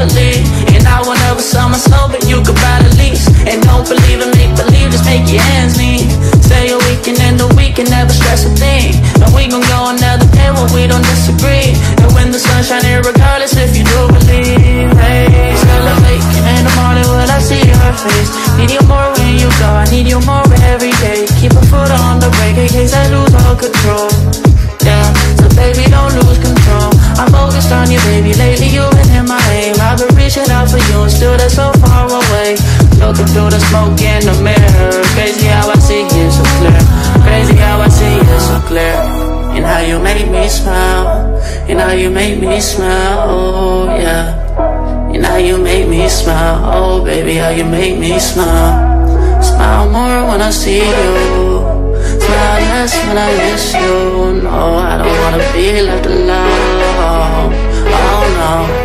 believe. And I will never sell my soul, but you could buy the lease. And don't believe in make believe, just make your ends meet. Stay a weekend and the weekend, never stress a thing. And we gon' go another day when we don't disagree. And when the sun shining, regardless if you do believe. Hey, celebrate in the morning when I see your face. Need you more when you go, I need you more every day. Keep a foot on the brake in case I lose all control. Yeah, so baby don't lose control. I'm focused on you, baby. Lately you've been in my aim. I've been reaching out for you and still that's so far away. Looking through the smoke in the mirror. Crazy how I see you so clear. Crazy how I see you so clear. And how you make me smile. And how you make me smile. Oh yeah. And how you make me smile. Oh baby, how you make me smile. Smile more when I see you. Smile less when I miss you. No, I don't wanna be left alone. Oh no.